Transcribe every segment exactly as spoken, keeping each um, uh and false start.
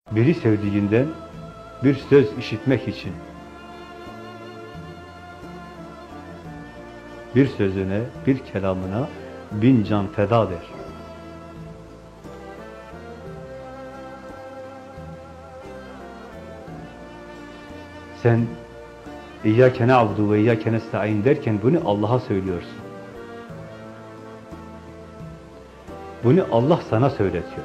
biri sevdiğinden bir söz işitmek için bir sözüne, bir kelamına bin can feda der. Sen İyyâke na'budu ve İyyâke nesta'in derken bunu Allah'a söylüyorsun. Bunu Allah sana söyletiyor.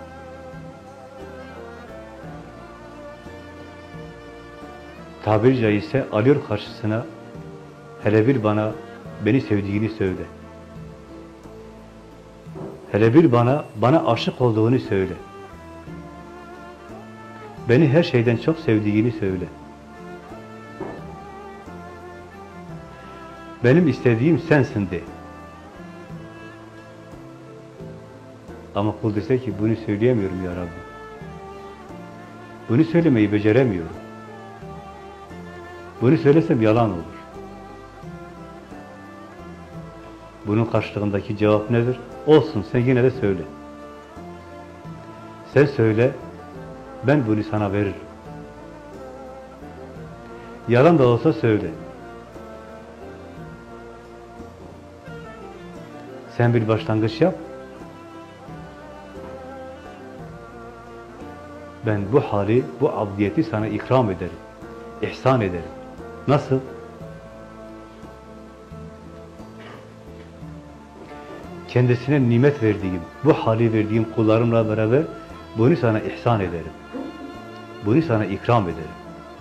Tabiri caizse alıyor karşısına, hele bir bana beni sevdiğini söyle. Hele bir bana, bana aşık olduğunu söyle. Beni her şeyden çok sevdiğini söyle. Benim istediğim sensin de. Ama kul dese ki bunu söyleyemiyorum ya Rabbi. Bunu söylemeyi beceremiyorum. Bunu söylesem yalan olur. Bunun karşılığındaki cevap nedir? Olsun, sen yine de söyle. Sen söyle, ben bunu sana veririm. Yalan da olsa söyle. Sen bir başlangıç yap. Ben bu hali, bu abdiyeti sana ikram ederim. İhsan ederim. Nasıl? Kendisine nimet verdiğim, bu hali verdiğim kullarımla beraber bunu sana ihsan ederim. Bunu sana ikram ederim.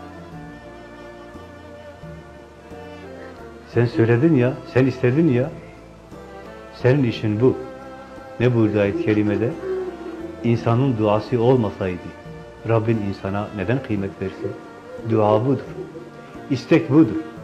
Sen söyledin ya, sen istedin ya, senin işin bu. Ne buyurdu ayet-i kerimede? İnsanın duası olmasaydı, Rabbin insana neden kıymet versin? Dua budur. İstek budur.